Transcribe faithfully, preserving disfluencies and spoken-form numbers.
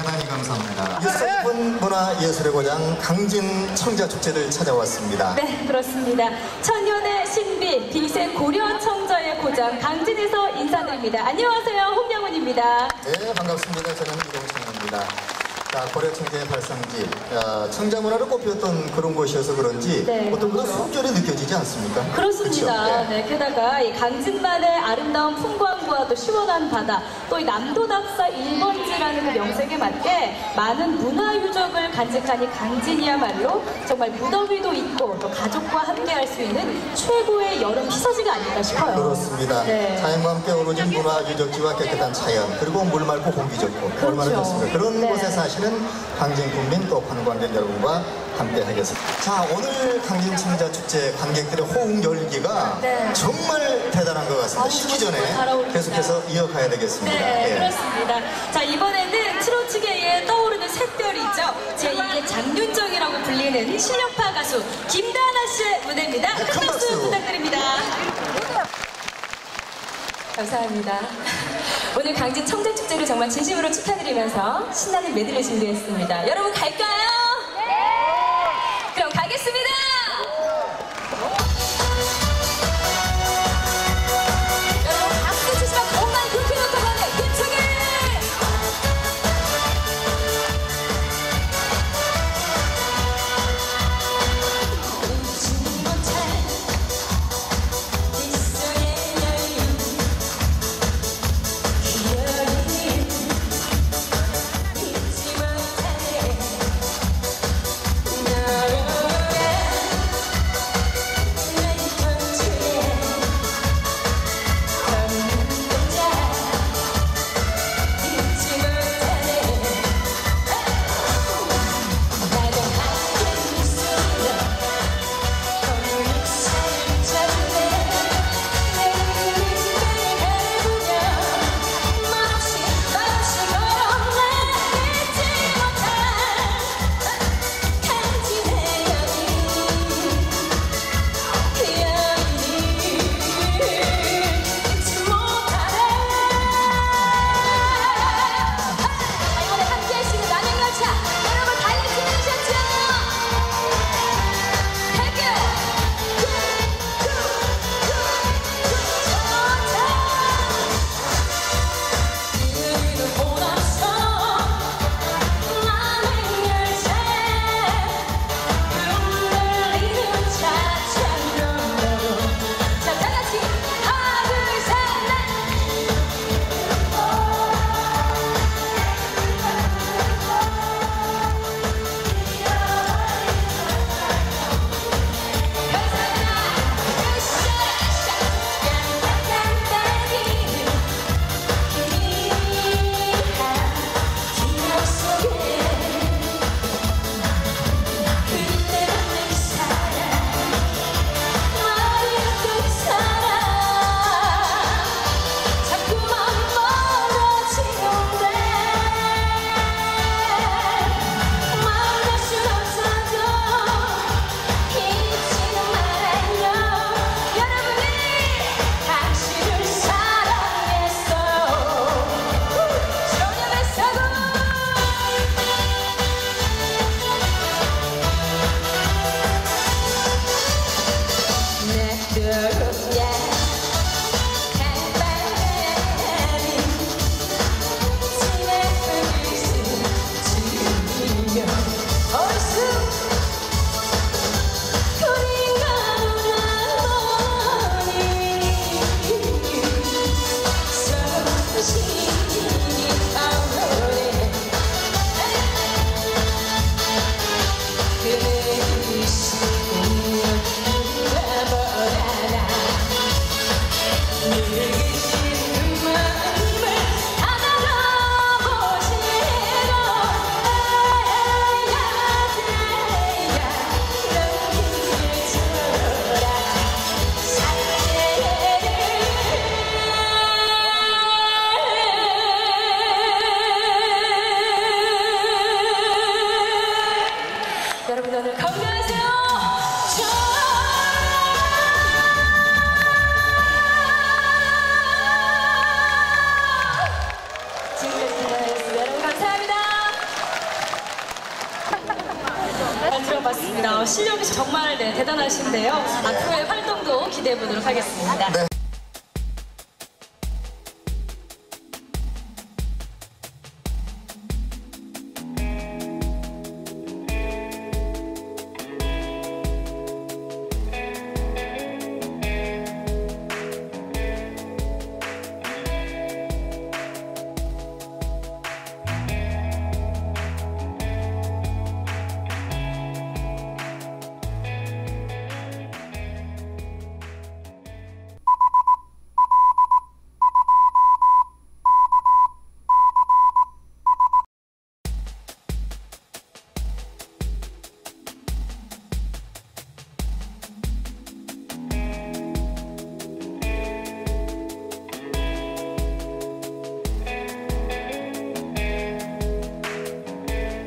대단히 감사합니다. 유석분 문화예술의 고장 강진 청자축제를 찾아왔습니다. 네, 그렇습니다. 천년의 신비, 빛의 고려 청자의 고장 강진에서 인사드립니다. 안녕하세요, 홍명훈입니다. 네, 반갑습니다. 저는 이동창입니다. 자, 고려 청자의 발상지, 어, 청자 문화로 꼽혔던 그런 곳이어서 그런지 네, 어떤 분은 숨결이 느껴지지 않습니까? 그렇습니다. 그렇죠? 네. 네, 게다가 이 강진만의 아름다운 풍광과 또 시원한 바다, 또 이 남도답사 일 번지라는 그 명색에 맞게 많은 문화 유적을 간직한 이 강진이야말로 정말 무더위도 있고 또 가족과 함께할 수 있는 최고의 여름 희서지가 아닐까 싶어요. 그렇습니다. 네. 자연과 함께 어우러진 문화 유적지와 깨끗한 자연, 그리고 물 맑고 공기 좋고 그렇죠. 얼마나 좋습니까? 그런 네. 곳에 사시는 강진 국민 또 관광객 여러분과 함께 하겠습니다. 자, 오늘 강진 청자축제 관객들의 호응 열기가 네. 정말 대단한 것 같습니다. 아우, 식기 정말 전에 잘 어울립니다. 계속해서 이어가야 되겠습니다. 네, 예. 그렇습니다. 자, 이번에는 트로트계에 떠오르는 샛별이죠. 제이의 장윤정이라고 불리는 실력파 가수 김다나 씨의 무대입니다. 네, 큰 큰 박수 박수. 부탁드립니다. 감사합니다. 오늘 강진 청자축제를 정말 진심으로 축하드리면서 신나는 메들리 준비했습니다. 여러분 갈까요? 네! 그럼 가겠습니다! 여러분 박수 치시면 공만 그렇게 놓고 가네! 힘차게! 웃지 못해 빗속의 여유 기억이 잊지 못해 어, 실력이 정말 네, 대단하신데요. 앞으로의 활동도 기대해 보도록 하겠습니다. 네.